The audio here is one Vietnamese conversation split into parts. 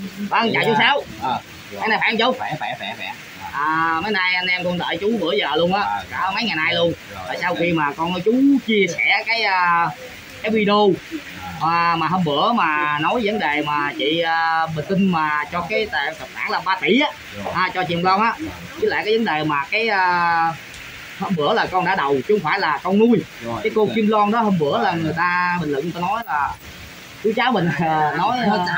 Vâng, chào chú Sáu. Cái này phải không chú? Khỏe. Mấy nay anh em con đợi chú bữa giờ luôn á, cả mấy ngày nay luôn. Rồi sau khi mà con chú chia sẻ cái video mà hôm bữa mà nói vấn đề mà chị Bình Tinh mà cho cái tài khoản là 3 tỷ á, cho chị Hồng Loan á, với lại cái vấn đề mà hôm bữa là con đã đầu chứ không phải là con nuôi. Cái cô Kim Loan đó hôm bữa là người ta bình luận, người ta nói là chú cháu mình nói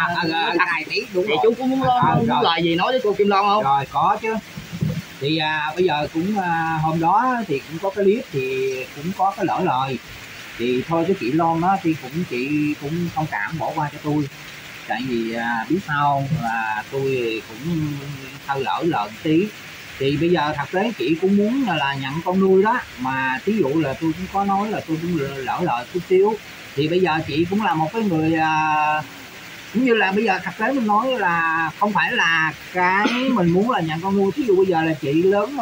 tí đúng thì chú có muốn lời gì nói với cô Kim Loan không? Rồi có chứ. Thì bây giờ cũng hôm đó thì cũng có cái clip thì cũng có cái lỡ lời. Thì thôi cái chị Loan đó thì chị cũng thông cảm bỏ qua cho tôi. Tại vì biết sao là tôi cũng hơi lỡ lời tí. Thì bây giờ thật tế chị cũng muốn là nhận con nuôi đó. Mà thí dụ là tôi cũng có nói là tôi cũng lỡ lời chút xíu. Thì bây giờ chị cũng là một cái người cũng như là bây giờ thật tế mình nói là không phải là cái mình muốn là nhận con nuôi. Thí dụ bây giờ là chị lớn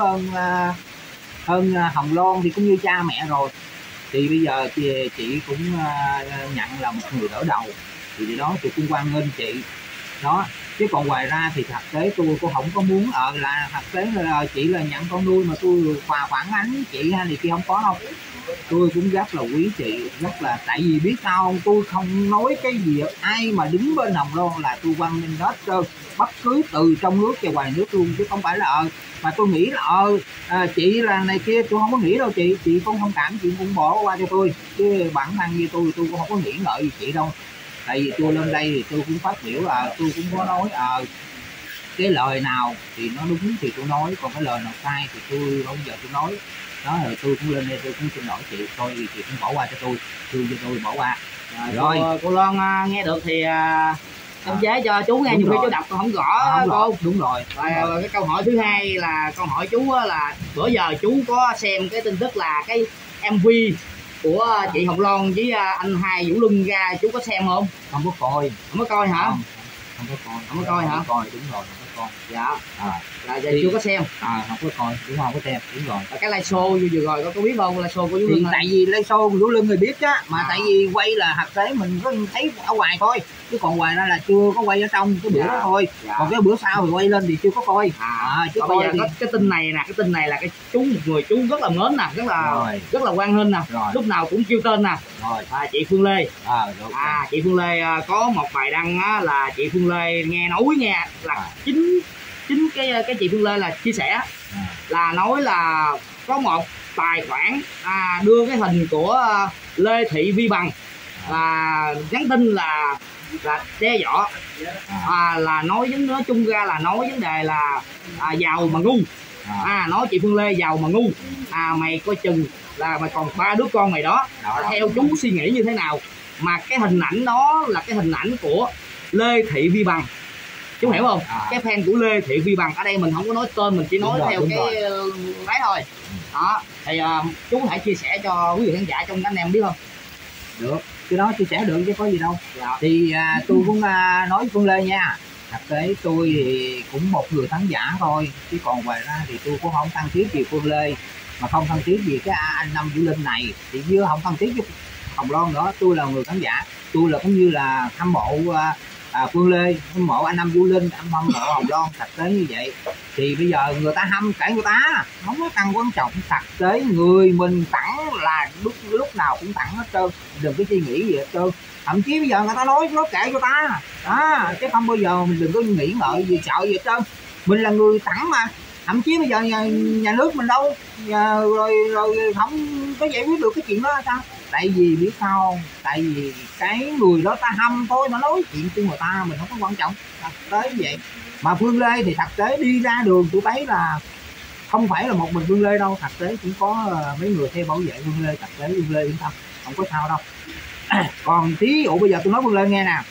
hơn Hồng Loan thì cũng như cha mẹ rồi. Thì bây giờ chị cũng nhận là một người đỡ đầu. Thì đó tôi cũng quan nghênh chị. Đó, chứ còn ngoài ra thì thật tế tôi cũng không có muốn là thật tế là chị là nhận con nuôi mà tôi phản ánh chị hay thì kia không có đâu. Tôi cũng rất là quý chị, rất là, tại vì biết sao không, tôi không nói cái gì ai mà đứng bên Hồng Loan là tôi quan nghênh hết trơn, bất cứ từ trong nước và ngoài nước luôn, chứ không phải là mà tôi nghĩ là chị là này kia, tôi không có nghĩ đâu chị cũng thông cảm, chị cũng bỏ qua cho tôi, chứ bản thân như tôi cũng không có nghĩ ngợi gì chị đâu. Tại vì tôi lên đây thì tôi cũng phát biểu tôi cũng có nói cái lời nào thì nó đúng thì tôi nói, còn cái lời nào sai thì tôi không giờ tôi nói. Đó rồi tôi cũng lên đây tôi cũng xin lỗi chị, thôi chị cũng bỏ qua cho tôi, thương cho tôi bỏ qua. Rồi cô Loan nghe được thì em chế cho chú nghe, nhiều khi chú đọc tôi không rõ cô. Đúng rồi. Rồi cái câu hỏi thứ hai là câu hỏi chú là bữa giờ chú có xem cái tin tức là cái MV của chị Hồng Loan với anh Hai Vũ Luân ra, chú có xem không? Không có coi. Không có coi hả? Không có coi. Không có coi hả? Không có coi, đúng rồi, không có coi. Dạ. Là giờ chưa có xem. Không có coi, đúng không, có xem, đúng rồi. Cái live show vừa rồi có biết không? Live show của Vũ Luân. Tại vì live show của Vũ Luân người biết á, mà tại vì quay là thực tế mình có thấy ở ngoài thôi, chứ còn ngoài ra là chưa có quay ở trong cái bữa đó thôi. Còn cái bữa sau thì quay lên thì chưa có coi. Chứ bây giờ có cái tin này nè, cái tin này là cái chú một người chú rất là mến nè, rất là quan nghênh nè, lúc nào cũng kêu tên nè. Chị Phương Lê. Chị Phương Lê có một bài đăng á, là chị Phương Lê nghe nói nghe là chính cái chị Phương Lê là chia sẻ là nói là có một tài khoản đưa cái hình của Lê Thị Vi Bằng là nhắn tin là đe dọa, là nói chung ra là nói vấn đề là giàu mà ngu, nói chị Phương Lê giàu mà ngu, mày coi chừng là mày còn 3 đứa con mày đó. Theo chú suy nghĩ như thế nào? Mà cái hình ảnh đó là cái hình ảnh của Lê Thị Vi Bằng, chú hiểu không? Cái fan của Lê Thị Vi Bằng, ở đây mình không có nói tên, mình chỉ nói theo cái đấy thôi. Đó thì chú có thể chia sẻ cho quý vị khán giả trong anh em biết không? Được, cái đó chia sẻ được chứ có gì đâu. Thì tôi cũng nói Phương Lê nha, thật tế tôi thì cũng một người khán giả thôi, chứ còn ngoài ra thì tôi cũng không thân thiết gì Phương Lê, mà không thân thiết gì cái anh Năm Vũ Linh này, thì chưa không thân thiết với Hồng Loan nữa. Tôi là người khán giả, tôi là cũng như là hâm mộ Phương Lê, hâm mộ anh Năm Vũ Linh, anh hâm mộ Hồng Loan, thật tế như vậy. Thì bây giờ người ta hâm cả người ta không có cần quan trọng, thật tế người mình tặng là lúc nào cũng tặng hết trơn, đừng có suy nghĩ gì hết trơn. Thậm chí bây giờ người ta nói kệ cho ta đó, chứ không bao giờ mình đừng có nghĩ ngợi gì, sợ gì hết trơn. Mình là người tặng mà, thậm chí bây giờ nhà nước mình đâu rồi không có giải quyết được cái chuyện đó là sao? Tại vì biết sao, tại vì cái người đó ta hâm thôi, nó nói chuyện của người ta mình không có quan trọng, thật tế như vậy. Mà Phương Lê thì thật tế đi ra đường tôi thấy là không phải là một mình Phương Lê đâu, thật tế cũng có mấy người theo bảo vệ Phương Lê, thật tế Phương Lê yên tâm, không có sao đâu. Còn thí dụ bây giờ tôi nói Phương Lê nghe nè,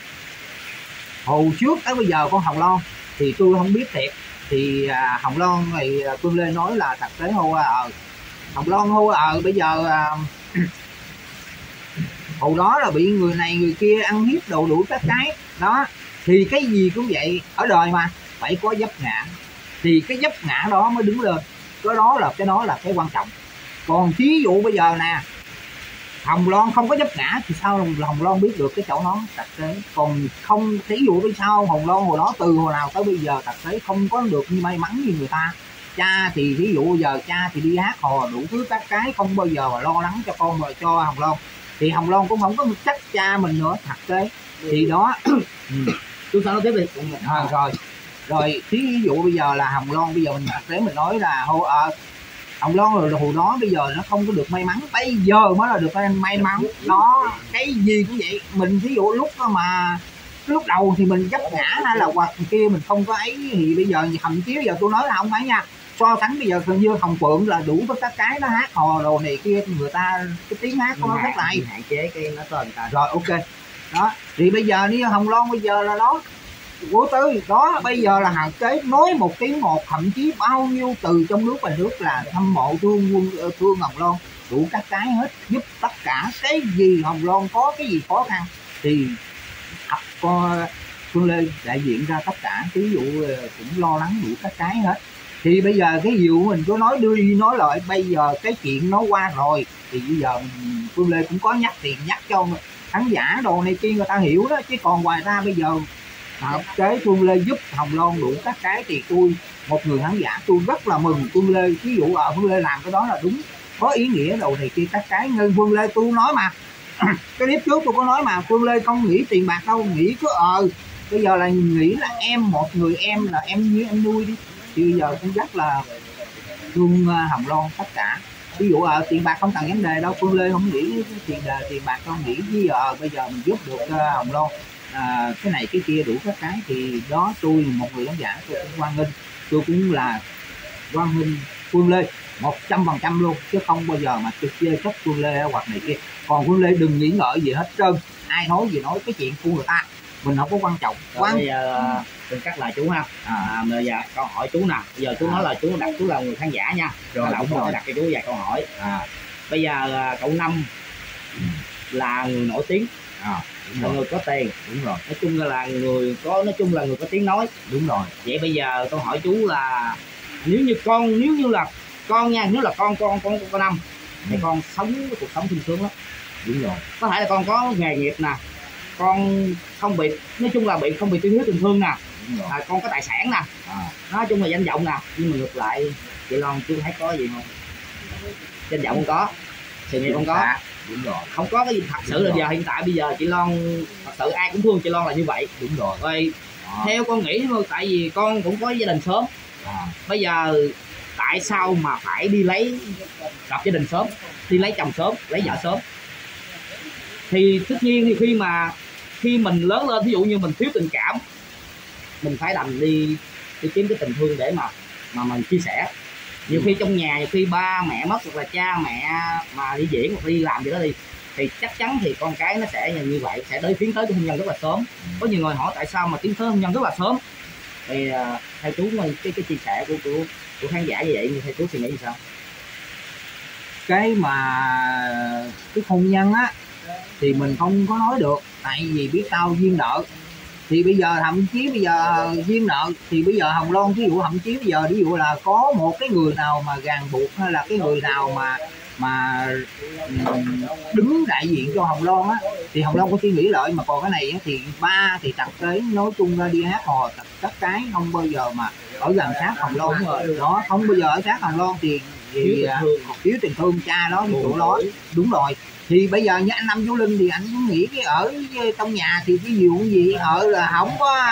hồi trước tới bây giờ con Hồng Loan thì tôi không biết thiệt, thì Hồng Loan thì Phương Lê nói là thật tế hô Hồng Loan hô bây giờ hồi đó là bị người này người kia ăn hiếp đồ đủ các cái đó, thì cái gì cũng vậy, ở đời mà phải có vấp ngã, thì cái vấp ngã đó mới đứng lên, cái đó là cái quan trọng. Còn thí dụ bây giờ nè, Hồng Loan không có vấp ngã thì sao Hồng Loan biết được cái chỗ nó thực tế. Còn không, ví dụ vì sao Hồng Loan hồi đó từ hồi nào tới bây giờ thực tế không có được như may mắn như người ta. Cha thì ví dụ giờ cha thì đi hát hò đủ thứ các cái, không bao giờ mà lo lắng cho con mà cho Hồng Loan, thì Hồng Loan cũng không có trách cha mình nữa thực tế. Thì đó chúng ta nói tiếp đi. Rồi ví dụ bây giờ là Hồng Loan bây giờ mình thực tế mình nói là Hồng Loan rồi hồi đó bây giờ nó không có được may mắn, bây giờ mới là được may mắn. Nó cái gì cũng vậy, mình ví dụ lúc đầu thì mình vấp ngã hay là hoặc kia mình không có ấy, thì bây giờ thậm chí bây giờ tôi nói là không phải nha, so sánh bây giờ gần như Hồng Phượng là đủ với các cái nó hát hò đồ này kia, người ta cái tiếng hát của nó rất là hay, hạn chế cái nó tên ta. Rồi ok đó, thì bây giờ đi Hồng Loan bây giờ là đó của Tư đó, bây giờ là hàng kế nói một tiếng một, thậm chí bao nhiêu từ trong nước và nước là hâm mộ thương Hồng Loan đủ các cái hết, giúp tất cả cái gì Hồng Loan có cái gì khó khăn thì có Phương Lê đại diện ra tất cả, ví dụ cũng lo lắng đủ các cái hết. Thì bây giờ cái vụ mình có nói đưa đi nói lại, bây giờ cái chuyện nó qua rồi thì bây giờ Phương Lê cũng có nhắc cho khán giả đồ này kia người ta hiểu đó, chứ còn ngoài ra bây giờ cái Phương Lê giúp Hồng Loan đủ các cái thì tôi một người khán giả tôi rất là mừng Phương Lê, ví dụ Phương Lê làm cái đó là đúng, có ý nghĩa đồ này kia các cái. Như Phương Lê tôi nói mà cái clip trước tôi có nói mà, Phương Lê không nghĩ tiền bạc đâu, nghĩ cứ bây giờ là nghĩ là em một người em là em như em nuôi đi, thì bây giờ cũng rất là thương Hồng Loan tất cả. Ví dụ tiền bạc không cần vấn đề đâu, Phương Lê không nghĩ tiền bạc đâu, nghĩ với bây giờ mình giúp được Hồng Loan cái này cái kia đủ các cái, thì đó tôi một người khán giả tôi cũng hoan nghênh, tôi cũng là hoan nghênh Phương Lê 100% luôn, chứ không bao giờ mà trực chê trách Phương Lê hoặc này kia. Còn Phương Lê đừng nghĩ ngợi gì hết trơn, ai nói gì nói, cái chuyện của người ta mình không có quan trọng. Bây giờ đừng cắt lại chú ha. Bây giờ câu hỏi chú nè, bây giờ chú nói là chú đặt chú là người khán giả nha, rồi là ông đặt cho chú vài câu hỏi. Bây giờ cậu Năm là người nổi tiếng, là người có tiền, đúng rồi, nói chung là người có, nói chung là người có tiếng nói, đúng rồi. Vậy bây giờ tôi hỏi chú là nếu như là con nha, nếu là con Năm thì con sống cuộc sống sung sướng lắm, đúng rồi, có thể là con có nghề nghiệp nè, con không bị, nói chung là không bị tiêu thiếu tình thương nè, con có tài sản nè, nói chung là danh vọng nè, nhưng mà ngược lại chị Loan chú thấy có gì không? Danh vọng không có, sự nghiệp không có, đúng rồi, không có cái gì thật sự là giờ hiện tại bây giờ chị Loan thật sự ai cũng thương chị Loan là như vậy, đúng rồi. Rồi theo con nghĩ thôi, tại vì con cũng có gia đình sớm, bây giờ tại sao mà phải đi gặp gia đình sớm, đi lấy chồng sớm, lấy vợ sớm? Thì tất nhiên thì khi mình lớn lên, ví dụ như mình thiếu tình cảm, mình phải đành đi kiếm cái tình thương để mà mình chia sẻ. Nhiều khi trong nhà, nhiều khi ba mẹ mất hoặc là cha mẹ mà đi diễn hoặc đi làm gì đó đi, thì chắc chắn thì con cái nó sẽ như vậy, sẽ tiến tới cái hôn nhân rất là sớm. Có nhiều người hỏi tại sao mà tiến tới hôn nhân rất là sớm, thì theo chú cái chia sẻ của khán giả như vậy, như theo chú suy nghĩ như sao? Cái hôn nhân á thì mình không có nói được, tại vì biết sao duyên nợ, thì bây giờ thậm chí bây giờ duyên nợ thì bây giờ Hồng Loan ví dụ thậm chí bây giờ ví dụ là có một cái người nào mà ràng buộc, hay là cái người nào mà đứng đại diện cho Hồng Loan á, thì Hồng Loan có suy nghĩ lại. Mà còn cái này á, thì ba thì tập tế nói chung ra đi hát hò tất cái không bao giờ mà ở gần sát Hồng Loan đó, không bao giờ ở sát Hồng Loan thì thiếu tình thương cha đó như tụi đó, đúng rồi. Thì bây giờ như anh Năm Vũ Linh thì anh cũng nghĩ cái ở trong nhà thì cái gì cũng gì là không có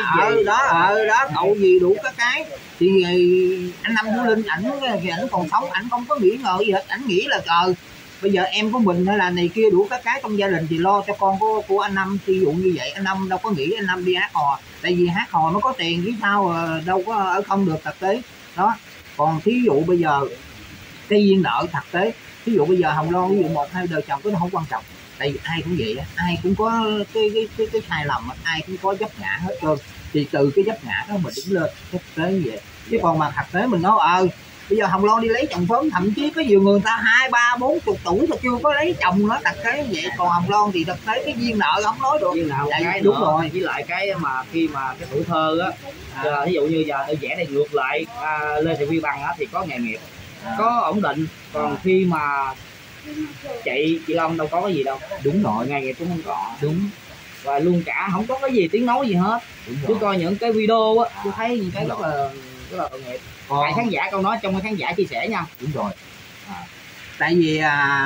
đó cậu gì đủ các cái, thì anh Năm Vũ Linh ảnh còn sống, ảnh không có nghĩ ngợi gì hết, ảnh nghĩ là bây giờ em của mình hay là này kia đủ các cái trong gia đình thì lo cho con của anh Năm. Ví dụ như vậy anh Năm đâu có nghĩ anh Năm đi hát hò, tại vì hát hò nó có tiền chứ sao đâu có ở không được thực tế đó. Còn thí dụ bây giờ cái duyên nợ thực tế, ví dụ bây giờ Hồng Loan ví dụ một hai đời chồng cái nó không quan trọng, tại vì ai cũng vậy, ai cũng có cái sai lầm, ai cũng có vấp ngã hết trơn, thì từ cái vấp ngã đó mình đứng lên thực tế như vậy. Chứ còn mà thực tế mình nói bây giờ Hồng Loan đi lấy chồng sớm, thậm chí có nhiều người ta 2, 3, 40 tuổi mà chưa có lấy chồng nữa, thực tế như vậy. Còn Hồng Loan thì thực tế cái duyên nợ không nói được, duyên nợ cái đúng rồi. Với lại cái mà khi mà cái tuổi thơ á, ví dụ như giờ tôi vẽ này ngược lại, Lê Thị Huy Bằng á, thì có nghề nghiệp, có ổn định. Còn khi mà chị Long đâu có cái gì đâu. Đúng rồi, ngày cũng không có. Đúng. Và luôn cả không có cái gì tiếng nói gì hết. Chứ coi những cái video á, tôi thấy những cái rất là tội nghiệp. Tại khán giả câu nói trong cái khán giả chia sẻ nha. Đúng rồi. Tại vì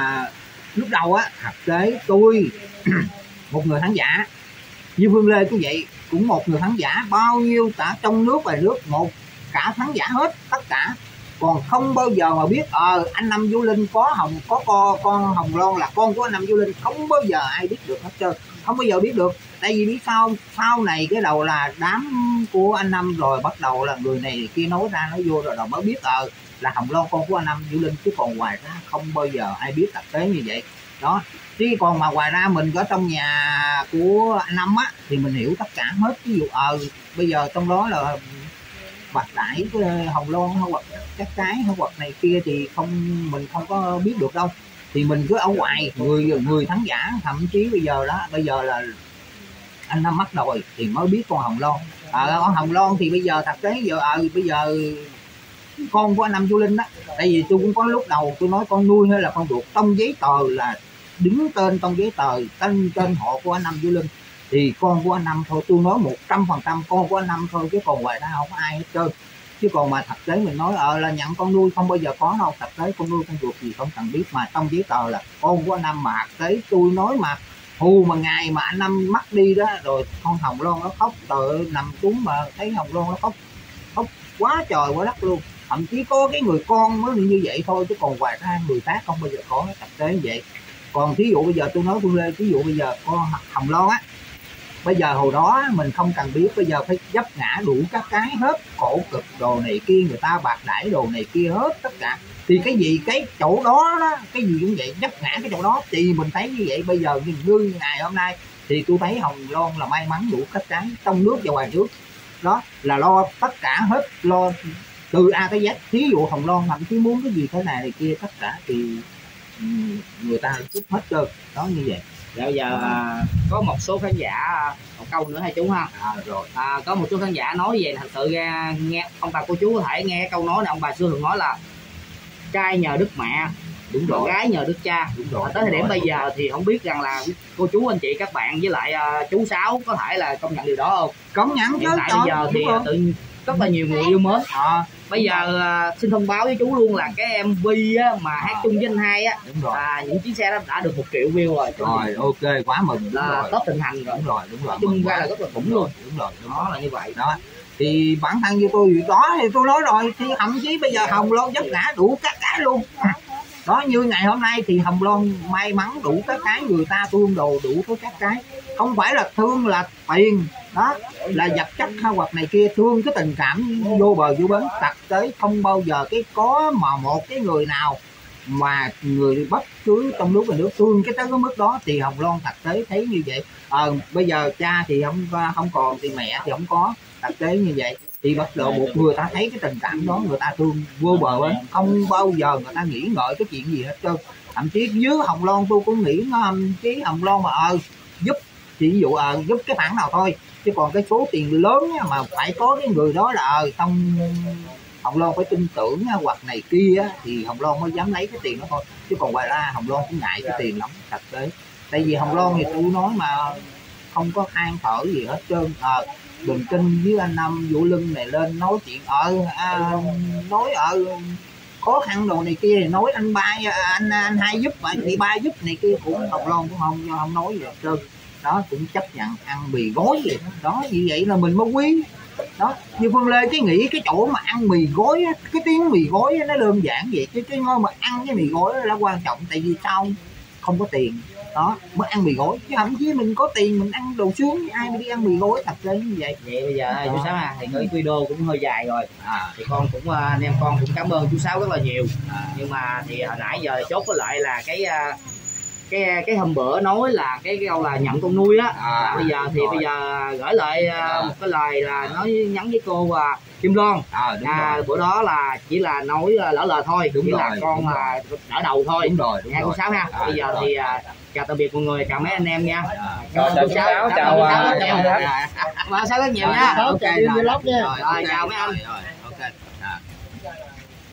lúc đầu á, thực tế tôi một người khán giả như Phương Lê cũng vậy, cũng một người khán giả, bao nhiêu cả trong nước ngoài nước, một cả khán giả hết tất cả, còn không bao giờ mà biết anh Năm Vũ Linh có con Hồng Loan là con của anh Năm Vũ Linh, không bao giờ ai biết được hết trơn, không bao giờ biết được. Tại vì biết sao, sau này cái đầu là đám của anh Năm rồi bắt đầu là người này kia nói ra nói vô rồi mới biết là Hồng Loan con của anh Năm Vũ Linh, chứ còn ngoài ra không bao giờ ai biết thực tế như vậy đó. Chứ còn mà ngoài ra mình ở trong nhà của anh Năm á thì mình hiểu tất cả hết. Ví dụ bây giờ trong đó là bạc đãi cái Hồng Loan hoặc các cái hoặc này kia thì mình không có biết được đâu, thì mình cứ ở ngoài người khán giả, thậm chí bây giờ là anh Năm mắc rồi thì mới biết con Hồng Loan. Con Hồng Loan thì bây giờ thực tế bây giờ con của anh Năm Vũ Linh đó, tại vì tôi cũng có lúc đầu tôi nói con nuôi hay là con ruột, trong giấy tờ là đứng tên trong giấy tờ tên họ của anh Năm Vũ Linh thì con của anh Năm thôi. Tôi nói 100% con của anh Năm thôi, chứ còn ngoài ra không có ai hết trơn. Chứ còn mà thực tế mình nói là nhận con nuôi không bao giờ có đâu. Thực tế con nuôi con ruột gì không cần biết, mà trong giấy tờ là con của anh Năm. Mà thực tế tôi nói mà mà ngày mà anh Năm mất đi đó rồi, con Hồng Loan nó khóc, trời, nằm xuống mà thấy Hồng Loan nó khóc quá trời quá đất luôn. Thậm chí có cái người con mới như vậy thôi, chứ còn ngoài ra người khác không bao giờ có thực tế như vậy. Còn thí dụ bây giờ tôi nói Phương Lê, ví dụ bây giờ con Hồng Loan á, bây giờ hồi đó mình không cần biết, bây giờ phải vấp ngã đủ các cái hết, khổ cực đồ này kia, người ta bạc đãi đồ này kia hết tất cả. Thì cái gì cái chỗ đó cái gì cũng vậy, vấp ngã cái chỗ đó thì mình thấy như vậy. Bây giờ như ngày hôm nay thì tôi thấy Hồng Loan là may mắn đủ các cái, trong nước và ngoài nước đó, là lo tất cả hết, lo từ A tới Z. Thí dụ Hồng Loan thậm chí muốn cái gì thế này này kia tất cả thì người ta giúp hết trơn đó, như vậy. Bây giờ có một số khán giả, một câu nữa hay chú ha. Rồi. Có một số khán giả nói về thật sự ra nghe ông bà cô chú có thể nghe câu nói này, ông bà xưa thường nói là trai nhờ đức mẹ, đúng rồi, gái nhờ đức cha. Đúng rồi. Tới thời điểm bây giờ thì không biết rằng là cô chú anh chị các bạn với lại chú Sáu có thể là công nhận điều đó không? Công nhận. Hiện tại bây giờ thì tự rất là nhiều người yêu mến. Bây giờ xin thông báo với chú luôn là cái MV á, mà hát chung với anh Hai á, những chiếc xe đó đã được 1 triệu view rồi. Rồi, ok, quá mừng. Là top thịnh hành rồi. Đúng rồi. Chung ra là rất là khủng luôn. Đúng rồi. Đó là như vậy. Đó. Thì bản thân như tôi đó thì tôi nói rồi, thì thậm chí bây giờ Hồng Loan vấp ngã đủ các cái luôn. Đó, như ngày hôm nay thì Hồng Loan may mắn đủ các cái, người ta thương đồ đủ các cái, không phải là thương là tiền đó, là vật chất hay hoặc này kia, thương cái tình cảm vô bờ vô bến. Thực tế không bao giờ có mà một cái người nào mà người bất cứ trong nước và nước thương tới cái mức đó. Thì Hồng Loan thực tế thấy như vậy. Bây giờ cha thì không còn, thì mẹ thì không có, thực tế như vậy. Thì bắt đầu một người ta thấy cái tình cảm đó, người ta thương vô bờ bến, không bao giờ người ta nghĩ ngợi cái chuyện gì hết trơn. Thậm chí dưới Hồng Loan tôi cũng nghĩ chí Hồng Loan mà giúp thì ví dụ giúp cái khoản nào thôi, chứ còn cái số tiền lớn mà phải có cái người đó là trong Hồng Loan phải tin tưởng hoặc này kia thì Hồng Loan mới dám lấy cái tiền đó thôi. Chứ còn ngoài ra Hồng Loan cũng ngại cái tiền lắm thực tế. Tại vì Hồng Loan thì tôi nói mà không có than thở gì hết trơn. Bình Trinh với anh Năm Vũ Linh này lên nói chuyện nói khó khăn đồ này kia thì nói anh Hai giúp thì ba giúp này kia, cũng Hồng Loan cũng không nói gì hết trơn đó, cũng chấp nhận ăn mì gói vậy đó. Như vậy là mình mới quý đó. Như Phương Lê cái nghĩ cái chỗ mà ăn mì gói, cái tiếng mì gói nó đơn giản vậy, chứ cái ngon mà ăn cái mì gói là quan trọng. Tại vì sao không có tiền đó mới ăn mì gói, chứ thậm chí mình có tiền mình ăn đồ sướng, ai mà đi ăn mì gói thật ra như vậy. Vậy bây giờ chú Sáu thì cái video cũng hơi dài rồi, thì con cũng anh em con cũng cảm ơn chú Sáu rất là nhiều. Nhưng mà thì hồi nãy giờ chốt với lại là cái hôm bữa nói là cái câu là nhận con nuôi á, bây giờ thì bây giờ gửi lại một cái lời là nói nhắn với cô Kim Loan. Bữa đó là chỉ là nói lỡ lời thôi, chỉ là con là đỡ đầu thôi. Đúng rồi, nghe cô Sáu ha. Bây giờ thì chào tạm biệt mọi người, chào mấy anh em nha. Chào chú Sáu, chào Sáu rất nhiều nha. Ok, rồi chào mấy anh.